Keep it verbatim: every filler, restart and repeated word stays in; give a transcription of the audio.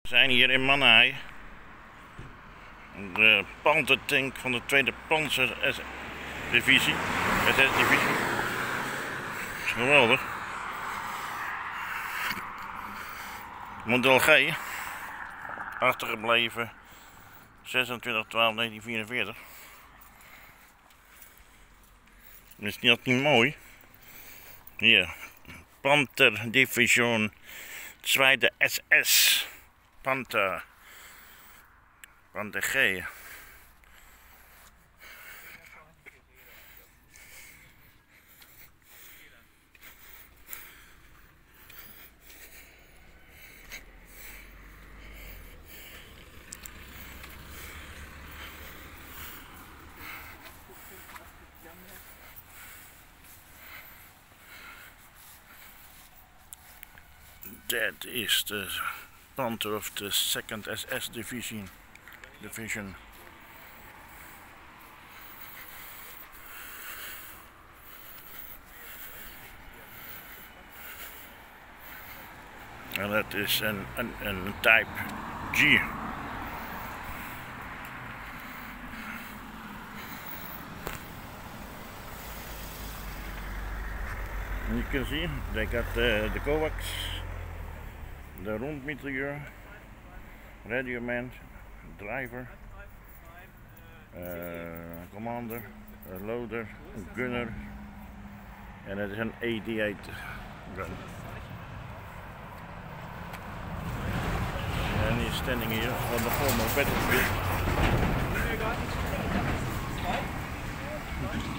We zijn hier in Mannheim. De panzertank van de tweede panzerdivisie. S S-divisie. Geweldig. Model G. Achtergebleven zesentwintig twaalf negentienhonderdvierenveertig. Is dat niet mooi? Hier. Panther-division tweede S S. Panther. Panther G. That is the Panther of the second S S division. Division. And that is an, an, an type G. And you can see they got the, the coax, the rondmitrailleur, radio man, driver, uh, commander, a loader, a gunner, and it is an eighty-eight gun. And he's standing here on the former battlefield.